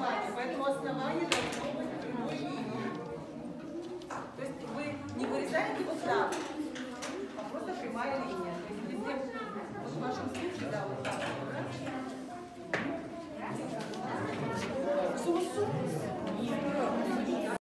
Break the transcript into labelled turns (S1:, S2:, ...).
S1: основание, поэтому основание должно быть прямой линией. То есть вы не вырезаете вот так, а просто прямая линия. То есть если вот в вашем случае, да, вот так.